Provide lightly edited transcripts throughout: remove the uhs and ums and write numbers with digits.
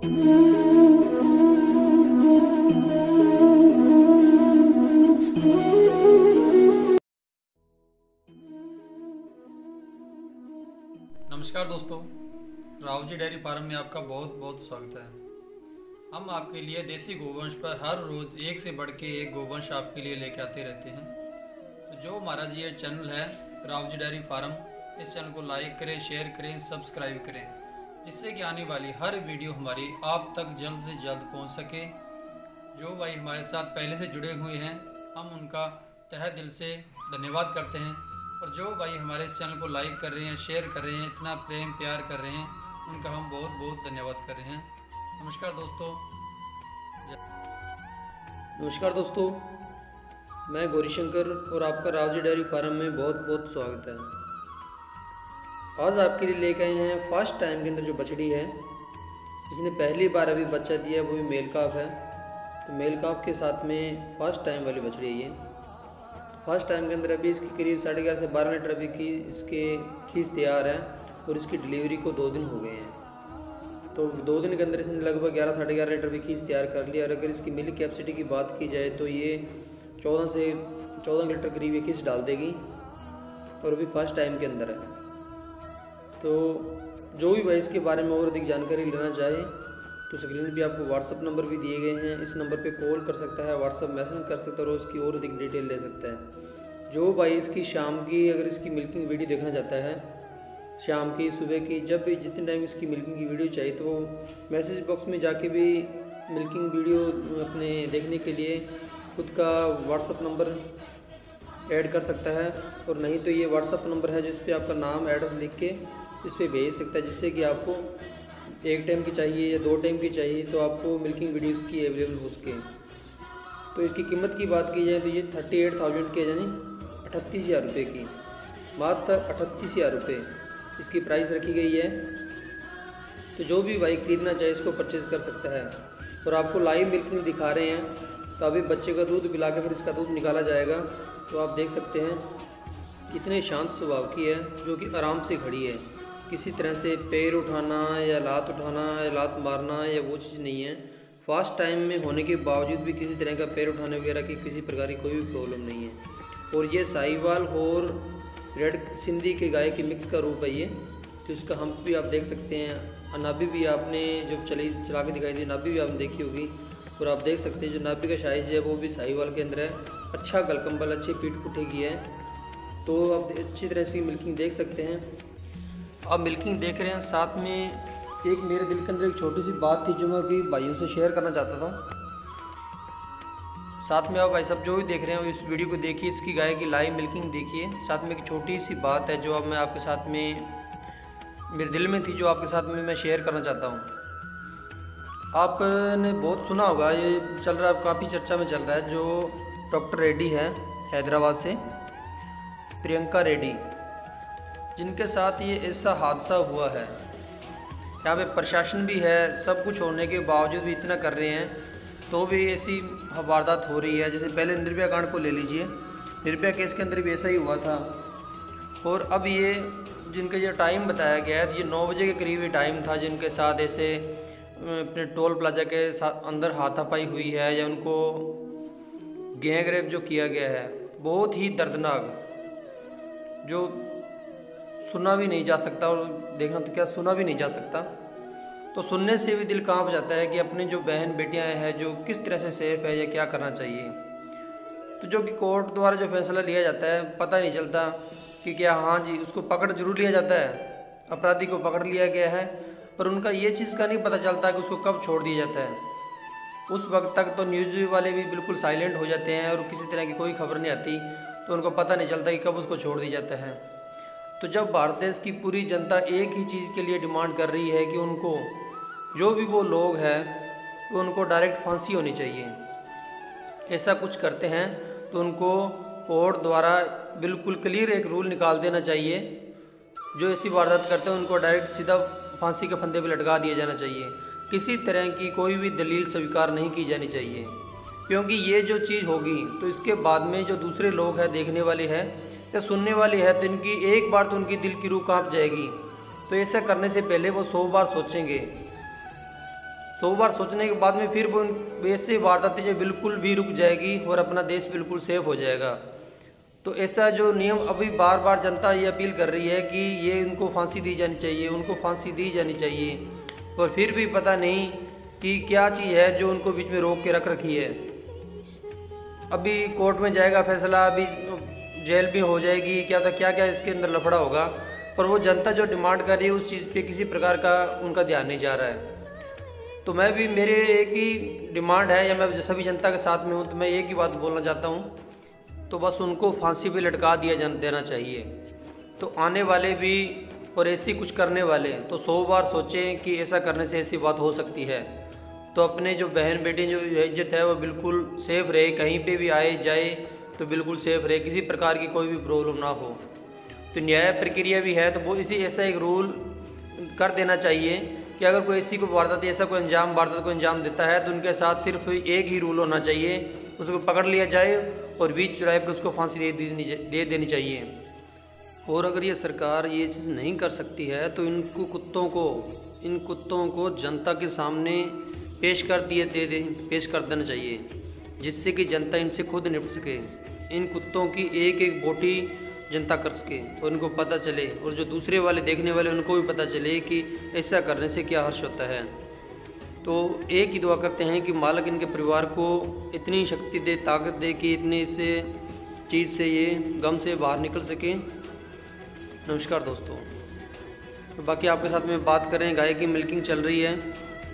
नमस्कार दोस्तों, Rao ji dairy farm में आपका बहुत बहुत स्वागत है। हम आपके लिए देसी गोवंश पर हर रोज़ एक से बढ़ के एक गोवंश आपके लिए लेके आते रहते हैं। तो जो हमारा ये चैनल है राव जी डेयरी फार्म, इस चैनल को लाइक करें, शेयर करें, सब्सक्राइब करें, जिससे कि आने वाली हर वीडियो हमारी आप तक जल्द से जल्द पहुंच सके। जो भाई हमारे साथ पहले से जुड़े हुए हैं, हम उनका तहे दिल से धन्यवाद करते हैं। और जो भाई हमारे इस चैनल को लाइक कर रहे हैं, शेयर कर रहे हैं, इतना प्रेम प्यार कर रहे हैं, उनका हम बहुत बहुत धन्यवाद कर रहे हैं। नमस्कार दोस्तों, मैं गौरी शंकर और आपका राव जी डेयरी फार्म में बहुत बहुत स्वागत है। आज आपके लिए लेकर आए हैं फर्स्ट टाइम के अंदर जो बछड़ी है, जिसने पहली बार अभी बच्चा दिया, वो भी मेल काफ है। तो मेल काफ के साथ में फर्स्ट टाइम वाली बछड़ी है ये। फर्स्ट टाइम के अंदर अभी इसकी करीब 11.5 से 12 लीटर अभी की इसके खीस तैयार है और इसकी डिलीवरी को 2 दिन हो गए हैं। तो 2 दिन के अंदर इसने लगभग 11-11.5 लीटर भी खीस तैयार कर लिया। और अगर इसकी मिल्क कैपेसिटी की बात की जाए तो ये 14 से 14 लीटर करीब ये खीस डाल देगी और अभी फर्स्ट टाइम के अंदर है। तो जो भी भाई इसके बारे में और अधिक जानकारी लेना चाहे तो स्क्रीन पे आपको व्हाट्सअप नंबर भी दिए गए हैं। इस नंबर पे कॉल कर सकता है, व्हाट्सअप मैसेज कर सकता है और उसकी और अधिक डिटेल ले सकता है। जो भाई इसकी शाम की अगर इसकी मिल्किंग वीडियो देखना चाहता है, शाम की, सुबह की, जब भी जितने टाइम इसकी मिल्किंग की वीडियो चाहिए तो वो मैसेज बॉक्स में जाके भी मिल्किंग वीडियो अपने देखने के लिए खुद का व्हाट्सअप नंबर ऐड कर सकता है। और नहीं तो ये व्हाट्सअप नंबर है जिस पे आपका नाम एड्रेस लिख के इस पर भेज सकता है, जिससे कि आपको 1 टाइम की चाहिए या 2 टाइम की चाहिए तो आपको मिल्किंग वीडियोस की अवेलेबल हो सके। तो इसकी कीमत की बात की जाए तो ये 38,000 के यानी 38,000 रुपये की, मात्र 38,000 रुपये इसकी प्राइस रखी गई है। तो जो भी भाई ख़रीदना चाहे इसको परचेज़ कर सकता है। और आपको लाइव मिल्किंग दिखा रहे हैं, तो अभी बच्चे का दूध पिला के फिर इसका दूध निकाला जाएगा। तो आप देख सकते हैं कितने शांत स्वभाव की है, जो कि आराम से खड़ी है। किसी तरह से पैर उठाना या लात उठाना या लात मारना या वो चीज़ नहीं है। फास्ट टाइम में होने के बावजूद भी किसी तरह का पैर उठाने वगैरह की किसी प्रकार की कोई भी प्रॉब्लम नहीं है। और ये साहिवाल और रेड सिंधी के गाय की मिक्स का रूप है ये। तो इसका हम भी आप देख सकते हैं। नाभि भी आपने जब चला के दिखाई दी, नाभि भी आपने देखी होगी। और आप देख सकते हैं जो नाभि का साइज है वो भी साहिवाल के अंदर है। अच्छा गलकम्बल, अच्छी पीठ पुठे की है। तो आप अच्छी तरह से मिल्किंग देख सकते हैं। आप मिल्किंग देख रहे हैं, साथ में एक मेरे दिल के अंदर एक छोटी सी बात थी जो मैं कि भाइयों से शेयर करना चाहता था। साथ में आप भाई सब जो भी देख रहे हैं इस वीडियो को देखिए, इसकी गाय की लाइव मिल्किंग देखिए। साथ में एक छोटी सी बात है जो अब मैं आपके साथ में मेरे दिल में थी, जो आपके साथ में मैं शेयर करना चाहता हूँ। आपने बहुत सुना होगा, ये चल रहा है, काफ़ी चर्चा में चल रहा है, जो डॉक्टर रेड्डी है हैदराबाद से, प्रियंका रेड्डी, जिनके साथ ये ऐसा हादसा हुआ है। यहाँ पे प्रशासन भी है, सब कुछ होने के बावजूद भी इतना कर रहे हैं तो भी ऐसी वारदात हो रही है। जैसे पहले निर्भया कांड को ले लीजिए, निर्भया केस के अंदर भी ऐसा ही हुआ था। और अब ये जिनका ये टाइम बताया गया है, ये 9 बजे के करीब ये टाइम था, जिनके साथ ऐसे अपने टोल प्लाजा के साथ अंदर हाथापाई हुई है या उनको गैंग रेप जो किया गया है, बहुत ही दर्दनाक, जो सुना भी नहीं जा सकता। और देखना तो क्या, सुना भी नहीं जा सकता। तो सुनने से भी दिल कांप जाता है कि अपनी जो बहन बेटियां हैं जो किस तरह से सेफ है या क्या करना चाहिए। तो जो कि कोर्ट द्वारा जो फैसला लिया जाता है, पता नहीं चलता कि क्या, हाँ जी उसको पकड़ जरूर लिया जाता है, अपराधी को पकड़ लिया गया है, पर उनका ये चीज़ का नहीं पता चलता कि उसको कब छोड़ दिया जाता है। उस वक्त तक तो न्यूज़ वाले भी बिल्कुल साइलेंट हो जाते हैं और किसी तरह की कोई खबर नहीं आती, तो उनको पता नहीं चलता कि कब उसको छोड़ दिया जाता है। तो जब भारत देश की पूरी जनता एक ही चीज़ के लिए डिमांड कर रही है कि उनको, जो भी वो लोग हैं, तो उनको डायरेक्ट फांसी होनी चाहिए। ऐसा कुछ करते हैं तो उनको कोर्ट द्वारा बिल्कुल क्लियर एक रूल निकाल देना चाहिए। जो ऐसी वारदात करते हैं उनको डायरेक्ट सीधा फांसी के फंदे पर लटका दिया जाना चाहिए। किसी तरह की कोई भी दलील स्वीकार नहीं की जानी चाहिए, क्योंकि ये जो चीज़ होगी तो इसके बाद में जो दूसरे लोग हैं, देखने वाले हैं या सुनने वाले हैं, तो इनकी एक बार तो उनकी दिल की रूह कांप जाएगी। तो ऐसा करने से पहले वो 100 बार सोचेंगे। 100 बार सोचने के बाद में फिर वो ऐसे वारदातें जो बिल्कुल भी रुक जाएगी और अपना देश बिल्कुल सेफ हो जाएगा। तो ऐसा जो नियम अभी बार बार जनता ये अपील कर रही है कि ये इनको फांसी दी जानी चाहिए, उनको फांसी दी जानी चाहिए, और फिर भी पता नहीं कि क्या चीज़ है जो उनको बीच में रोक के रख रखी है। अभी कोर्ट में जाएगा फैसला, अभी जेल भी हो जाएगी, क्या था क्या क्या इसके अंदर लफड़ा होगा, पर वो जनता जो डिमांड कर रही है उस चीज़ पे किसी प्रकार का उनका ध्यान नहीं जा रहा है। तो मैं भी, मेरे एक ही डिमांड है, या मैं सभी जनता के साथ में हूँ, तो मैं एक ही बात बोलना चाहता हूँ, तो बस उनको फांसी पे लटका देना चाहिए। तो आने वाले भी और ऐसी कुछ करने वाले तो 100 बार सोचें कि ऐसा करने से ऐसी बात हो सकती है। तो अपने जो बहन बेटी जो इज्जत है वो बिल्कुल सेफ रहे, कहीं पे भी आए जाए तो बिल्कुल सेफ रहे, किसी प्रकार की कोई भी प्रॉब्लम ना हो। तो न्याय प्रक्रिया भी है, तो वो इसी ऐसा एक रूल कर देना चाहिए कि अगर कोई ऐसी कोई वारदात, ऐसा कोई वारदात को अंजाम देता है तो उनके साथ सिर्फ एक ही रूल होना चाहिए, उसको पकड़ लिया जाए और बीच चौराहे पर उसको फांसी दे देनी चाहिए। और अगर ये सरकार ये चीज़ नहीं कर सकती है तो इन कुत्तों को जनता के सामने पेश कर देना चाहिए, जिससे कि जनता इनसे खुद निपट सके। इन कुत्तों की एक एक बोटी जनता कर सके और उनको पता चले, और जो दूसरे वाले देखने वाले उनको भी पता चले कि ऐसा करने से क्या हर्ष होता है। तो एक ही दुआ करते हैं कि मालिक इनके परिवार को इतनी शक्ति दे, ताकत दे कि इतने से चीज़ से, ये गम से बाहर निकल सके। नमस्कार दोस्तों। तो बाकी आपके साथ में बात करें, गाय की मिल्किंग चल रही है,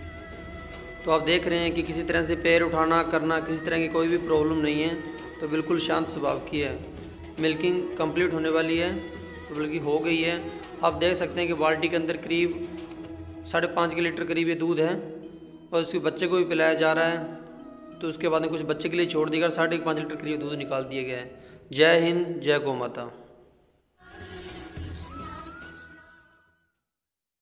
तो आप देख रहे हैं कि किसी तरह से पैर उठाना करना, किसी तरह की कोई भी प्रॉब्लम नहीं है, तो बिल्कुल शांत स्वभाव की है। मिल्किंग कंप्लीट होने वाली है, तो बल्कि हो गई है। आप देख सकते हैं कि बाल्टी के अंदर करीब 5.5 लीटर करीब ये दूध है, और उसके बच्चे को भी पिलाया जा रहा है। तो उसके बाद में कुछ बच्चे के लिए छोड़ दिया, 5.5 लीटर करीब दूध निकाल दिया गया है। जय हिंद, जय गौ माता।